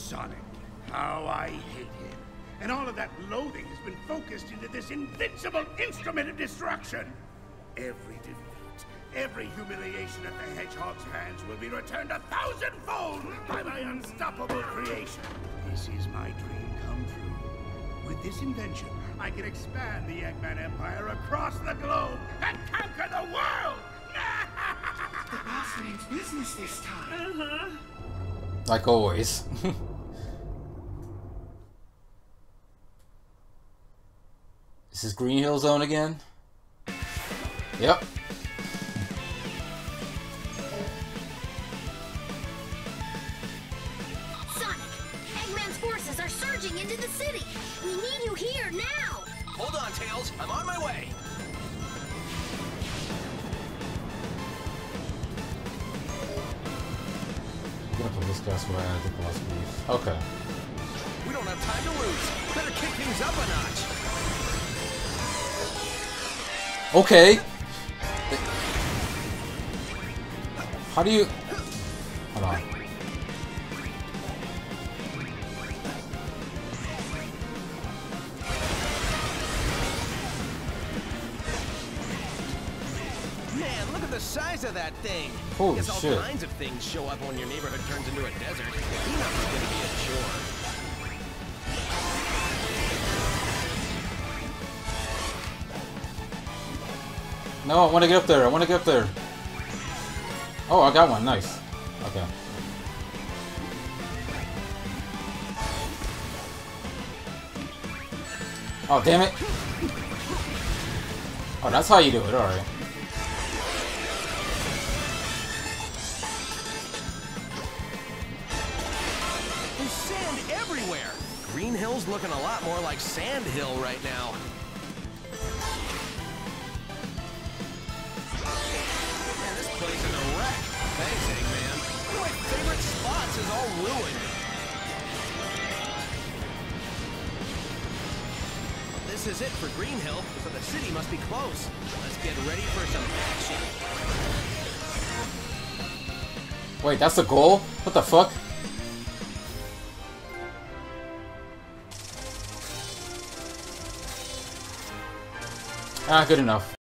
Sonic. How I hate him. And all of that loathing has been focused into this invincible instrument of destruction. Every defeat, every humiliation at the Hedgehog's hands will be returned 1,000-fold by my unstoppable creation. This is my dream come true. With this invention, I can expand the Eggman Empire across the globe and conquer the world! The boss means business this time. Like always. This is Green Hill Zone again? Yep. Sonic, Eggman's forces are surging into the city. We need you here now. Hold on, Tails. I'm on my way. I'm gonna put this guy where I think the last brief. Okay. We don't have time to lose. Better kick things up a notch. Okay. How do you... Hold on. Man, look at the size of that thing. Holy Guess all shit. kinds of things show up when your neighborhood turns into a desert. Cleanup is gonna be a chore. No, I want to get up there. I want to get up there. Oh, I got one. Nice. Okay. Oh, damn it. Oh, that's how you do it. Alright. There's sand everywhere. Green Hill's looking a lot more like Sand Hill right now. Man, this place is a wreck. Thanks, Eggman. One of my favorite spots is all ruined. This is it for Green Hill, so the city must be close. Let's get ready for some action. Wait, that's the goal? What the fuck? Ah, good enough.